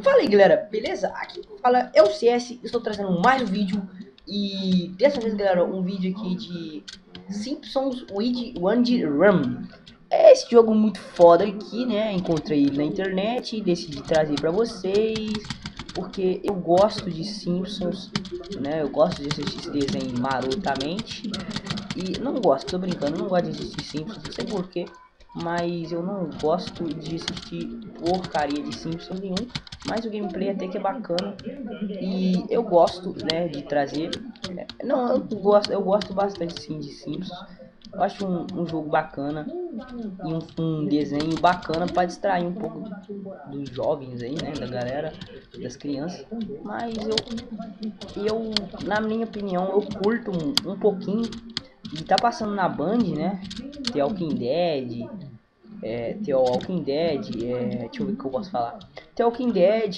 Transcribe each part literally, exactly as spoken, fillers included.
Fala aí galera, beleza? Aqui fala é o C S, estou trazendo mais um vídeo. E dessa vez galera, um vídeo aqui de Simpsons with One Run. É esse jogo muito foda aqui, né? Encontrei ele na internet e decidi trazer pra vocês, porque eu gosto de Simpsons, né? Eu gosto de assistir esse desenho marotamente. E não gosto, tô brincando, não gosto de assistir Simpsons, não sei porquê, mas eu não gosto de assistir porcaria de Simpsons nenhum. Mas o gameplay até que é bacana e eu gosto, né, de trazer. Não, eu gosto, eu gosto bastante sim de Simpsons. Eu acho um, um jogo bacana e um, um desenho bacana para distrair um pouco dos jovens aí, né, da galera, das crianças. Mas eu, eu na minha opinião, eu curto um, um pouquinho. E tá passando na Band, né? The Walking Dead, é, The Walking Dead, é, deixa eu ver o que eu posso falar. The Walking Dead,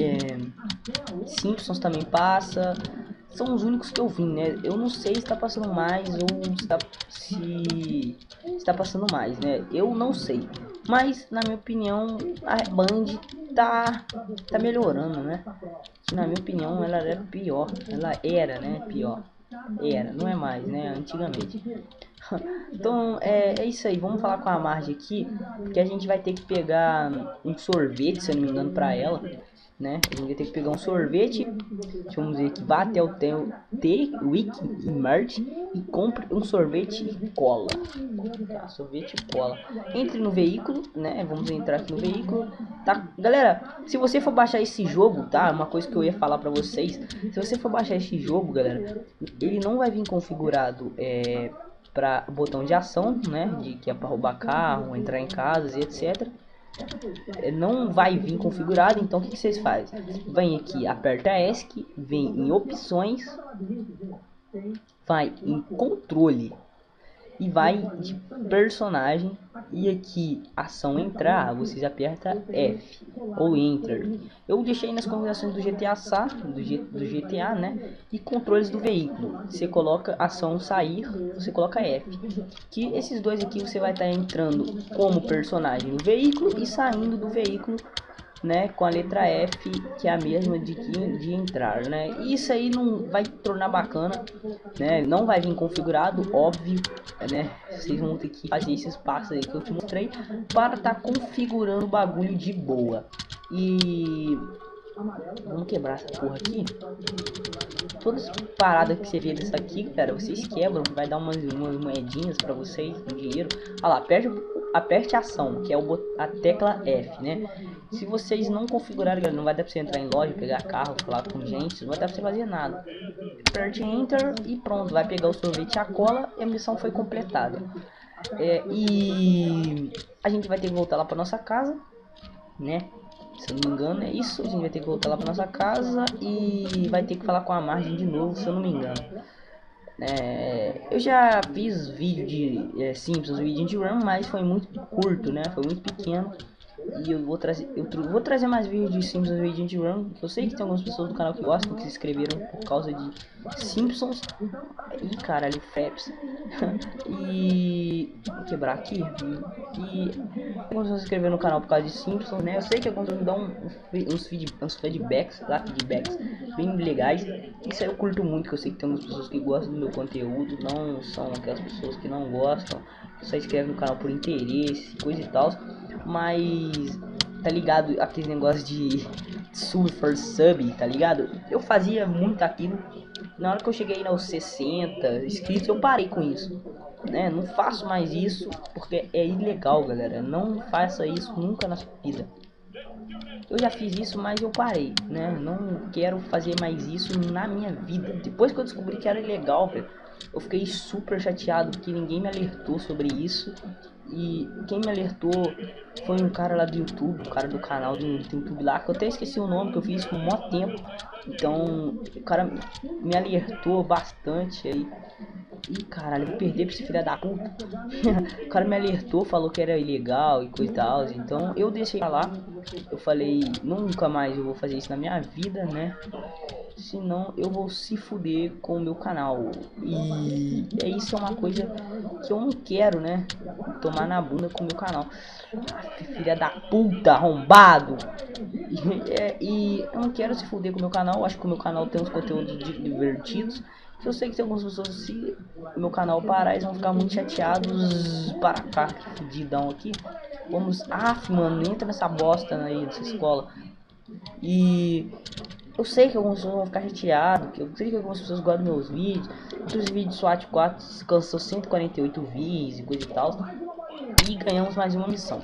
é, Simpsons também passa. São os únicos que eu vi, né? Eu não sei se tá passando mais ou se tá, se está passando mais, né? Eu não sei. Mas, na minha opinião, a Band tá, tá melhorando, né? Na minha opinião, ela era pior. Ela era, né? Pior. Era, não é mais, né? Antigamente. Então é, é isso aí, vamos falar com a Marge aqui, porque a gente vai ter que pegar um sorvete, se eu não me engano, pra ela, né? A gente vai ter que pegar um sorvete. Deixa eu ver aqui, vá até o T-Wiki e Merge e compre um sorvete e cola. Tá, sorvete e cola. Entre no veículo, né? Vamos entrar aqui no veículo, tá? Galera, se você for baixar esse jogo, tá? Uma coisa que eu ia falar pra vocês, se você for baixar esse jogo, galera, ele não vai vir configurado, é... para botão de ação, né, de que é para roubar carro, entrar em casas e etc. Não vai vir configurado, então o que, que vocês fazem? Vem aqui, aperta ESC, vem em opções, vai em controle e vai de personagem, e aqui ação entrar, vocês apertam F ou Enter. Eu deixei nas configurações do G T A S A, do, G, do G T A, né? E controles do veículo. Você coloca ação sair, você coloca F. Que esses dois aqui você vai estar tá entrando como personagem no veículo e saindo do veículo, né, com a letra F, que é a mesma de que de entrar, né? E isso aí não vai tornar bacana, né? Não vai vir configurado, óbvio, né? Vocês vão ter que fazer esses passos aí que eu te mostrei para estar tá configurando o bagulho de boa. E vamos quebrar essa porra aqui. Todas as paradas que você vê dessa aqui, cara, vocês quebram, vai dar umas, umas moedinhas para vocês, um dinheiro. Olha lá, aperte, aperte ação, que é o, a tecla F, né? Se vocês não configurarem, não vai dar pra você entrar em loja, pegar carro, falar com gente, não vai dar pra você fazer nada. Aperte Enter e pronto, vai pegar o sorvete e a cola e a missão foi completada. É, e a gente vai ter que voltar lá pra nossa casa, né? Se eu não me engano é isso, a gente vai ter que voltar lá pra nossa casa e vai ter que falar com a Margem de novo, se eu não me engano. É, eu já fiz vídeo de é, Simpsons, vídeo de Run, mas foi muito curto, né? Foi muito pequeno. E eu vou trazer, eu vou trazer mais vídeos de Simpsons e Agent Run. Eu sei que tem algumas pessoas do canal que gostam, que se inscreveram por causa de Simpsons. Ih, caralho, Fraps. E vou quebrar aqui. E algumas pessoas se inscreveram no canal por causa de Simpsons, né? Eu sei que alguns me dão uns, feed, uns feedbacks, lá, feedbacks bem legais. Isso aí eu curto muito, que eu sei que tem algumas pessoas que gostam do meu conteúdo, não são aquelas pessoas que não gostam, só inscrevem no canal por interesse, coisa e tal. Mas tá ligado aquele negócio de sub for sub, tá ligado? Eu fazia muito aquilo. Na hora que eu cheguei aos sessenta inscritos, eu parei com isso, né? Não faço mais isso porque é ilegal, galera. Não faça isso nunca na sua vida. Eu já fiz isso, mas eu parei, né? Não quero fazer mais isso na minha vida. Depois que eu descobri que era ilegal, velho, eu fiquei super chateado porque ninguém me alertou sobre isso. E quem me alertou foi um cara lá do YouTube, um cara do canal do, do YouTube lá, que eu até esqueci o nome, que eu fiz isso por muito tempo. Então o cara me alertou bastante aí. Ih, caralho, eu vou perder pra esse filho da puta. O cara me alertou, falou que era ilegal e coisa e tal. Então eu deixei pra lá. Eu falei, nunca mais eu vou fazer isso na minha vida, né? Senão eu vou se fuder com o meu canal. E é isso, é uma coisa que eu não quero, né? tomar na bunda com o meu canal. Filha da puta, arrombado. E, é, e eu não quero se fuder com o meu canal. Eu acho que o meu canal tem uns conteúdos divertidos. Eu sei que tem algumas pessoas, se o meu canal parar, eles vão ficar muito chateados. Para cá, que fudidão aqui. Vamos. Ah, mano, entra nessa bosta aí dessa escola. E eu sei que algumas pessoas vão ficar chateadas, que eu sei que algumas pessoas gostam dos meus vídeos. Outros vídeos SWAT quatro alcançou cento e quarenta e oito views e coisa e tal. E ganhamos mais uma missão.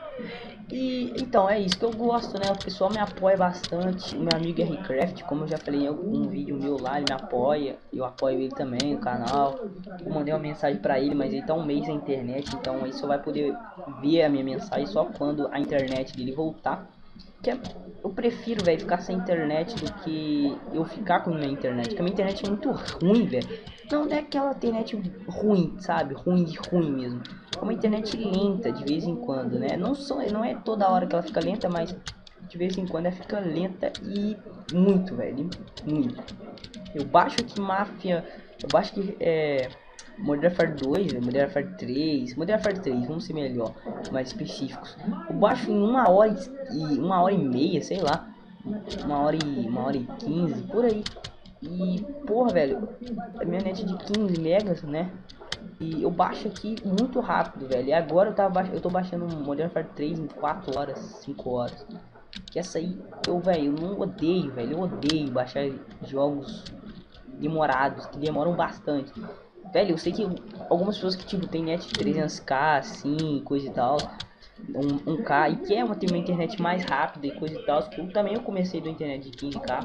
E então é isso que eu gosto, né? O pessoal me apoia bastante. O meu amigo Rcraft, como eu já falei em algum vídeo meu lá, ele me apoia. Eu apoio ele também no canal. Eu mandei uma mensagem pra ele, mas ele tá um mês na internet, então ele só vai poder ver a minha mensagem só quando a internet dele voltar. Que é, eu prefiro, velho, ficar sem internet do que eu ficar com a minha internet. Porque a minha internet é muito ruim, velho. Não é aquela internet ruim, sabe? Ruim de ruim mesmo. É uma internet lenta de vez em quando, né? Não, só, não é toda hora que ela fica lenta, mas de vez em quando ela fica lenta e muito, velho. Muito. Eu baixo aqui Máfia. Eu baixo aqui é, Modern Warfare dois, Modern Warfare três. Modern Warfare três, vamos ser melhor, mais específicos. Eu baixo em uma hora e uma hora e meia, sei lá. Uma hora e uma hora e quinze, por aí. E, porra, velho, a minha net é de quinze megas, né? E eu baixo aqui muito rápido, velho. E agora eu, tava baix... eu tô baixando Modern Warfare três em quatro horas, cinco horas. Que essa aí, eu, velho, eu não odeio, velho. Eu odeio baixar jogos demorados, que demoram bastante. Velho, eu sei que algumas pessoas que, tipo, tem net de trezentos k, assim, coisa e tal. Um, um K, e quer uma, ter uma internet mais rápida e coisa e tal. Eu também eu comecei do internet de quinze k.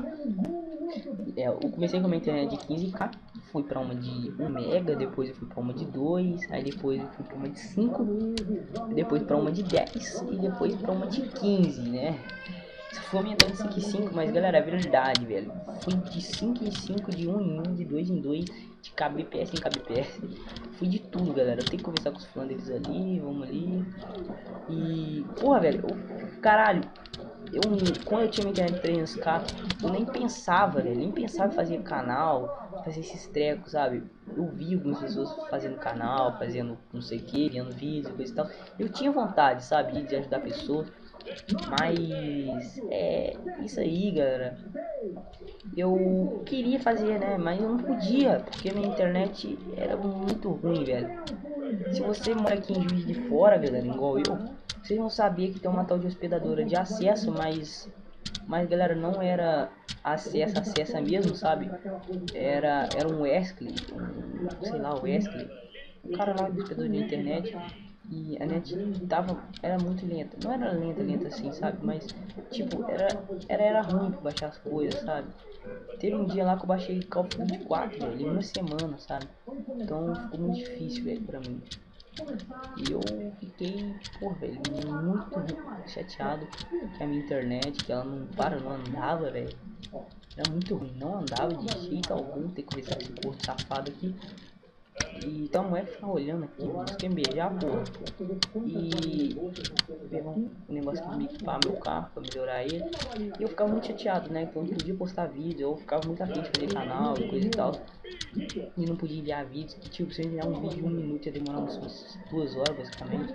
É, eu comecei com uma internet de quinze k, fui pra uma de um mega, depois eu fui pra uma de dois, aí depois eu fui pra uma de cinco, depois pra uma de dez e depois pra uma de quinze, né? Foi aumentando de cinco em cinco, mas galera, é verdade, velho. Fui de cinco em cinco, de um em um, de dois em dois, de kbps em kbps. Fui de tudo, galera. Eu tenho que conversar com os fãs deles ali, vamos ali. E, porra, velho, eu, caralho. Eu, quando eu tinha minha internet de trezentos k, eu nem pensava, velho, nem pensava em fazer canal, fazer esses trecos, sabe? Eu vi algumas pessoas fazendo canal, fazendo não sei o que, vendo vídeos e coisa e tal. Eu tinha vontade, sabe, de ajudar pessoas, mas é isso aí, galera. Eu queria fazer, né, mas eu não podia, porque minha internet era muito ruim, velho. Se você mora aqui em Juiz de Fora, galera, igual eu, vocês vão saber que tem uma tal de hospedadora de acesso, mas, mas galera, não era acesso, acesso mesmo, sabe? Era, era um Wesley, um, sei lá, o Wesley, um cara lá do hospedador de internet, e a net tava, era muito lenta, não era lenta, lenta assim, sabe? Mas, tipo, era, era, era ruim pra baixar as coisas, sabe? Teve um dia lá que eu baixei Call of Duty quatro, velho, em uma semana, sabe? Então ficou muito difícil, velho, pra mim. E eu fiquei, pô, velho, muito chateado que a minha internet, que ela não para, não andava, velho. Era muito ruim, não andava de jeito algum, ter que conversar com esse corpo safado aqui. E então não é ficar olhando aqui, você quer me beijar, porra. E pegar um negócio que me equipar meu carro pra melhorar ele. E eu ficava muito chateado, né? Então eu não podia postar vídeo, eu ficava muito afim de fazer canal e coisa e tal. E não podia enviar vídeos, que tipo, se eu enviar um vídeo de um minuto ia demorar umas duas horas basicamente.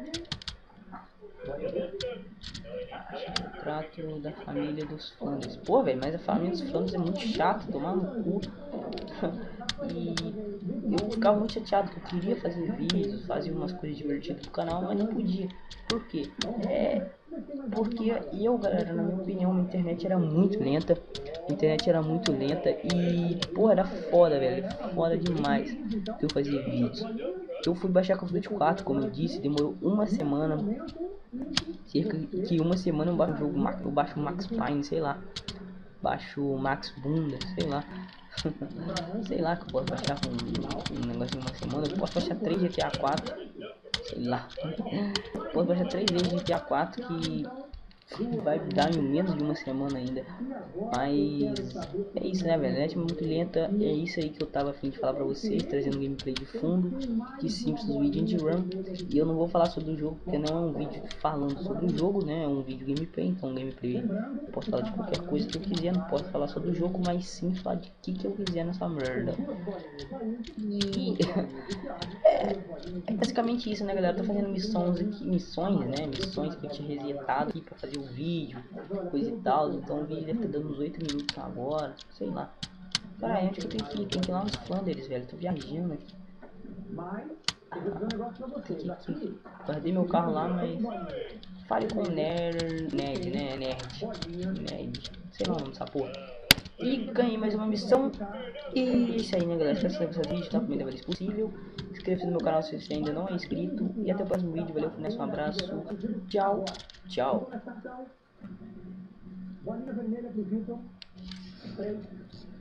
Retrato da família dos Flanders. Pô, velho, mas a família dos Flanders é muito chato, tomar no cu. E eu ficava muito chateado que eu queria fazer vídeos, fazer umas coisas divertidas pro canal, mas não podia. Por quê? É, porque eu, galera, na minha opinião, a internet era muito lenta. A internet era muito lenta e, porra, era foda, velho. Foda demais que eu fazia vídeos. Eu fui baixar Call of Duty quatro, como eu disse, demorou uma semana. Cerca de uma semana eu baixo o jogo, eu baixo o Max Payne, sei lá. Baixo o Max Bunda, sei lá. Sei lá que eu posso baixar com um, um negócio em uma semana. Eu posso baixar três G T A quatro. Sei lá. Posso baixar três vezes G T A quatro que vai dar em menos de uma semana ainda. Mas é isso, né, velho? A net é muito lenta. É isso aí que eu tava a fim de falar pra vocês, trazendo gameplay de fundo de Simpsons Vídeo de Run. E eu não vou falar sobre o jogo, porque não é um vídeo falando sobre o jogo, né? É um vídeo gameplay, então gameplay eu posso falar de qualquer coisa que eu quiser, não posso falar sobre o jogo, mas sim falar de que que eu quiser nessa merda. E é basicamente isso, né, galera? Eu tô fazendo missões aqui, missões, né? Missões que eu tinha resetado aqui pra fazer o vídeo, coisa e tal. Então o vídeo deve estar dando uns oito minutos agora, sei lá. Cara, onde que eu tenho que ir? Tem que ir lá nos Flanders, velho. Tô viajando aqui. Aqui, aqui. Guardei meu carro lá, mas fale com o Nerd, Ned, né? Nerd. Ned. Sei lá o nome dessa porra. E ganhei mais uma missão. E é isso aí, né, galera? Espero que vocês tenham gostado do vídeo, tá? Comenta vez possível. Inscreva-se no meu canal se você ainda não é inscrito. E até o próximo vídeo. Valeu, Finesse, um abraço. Tchau, tchau.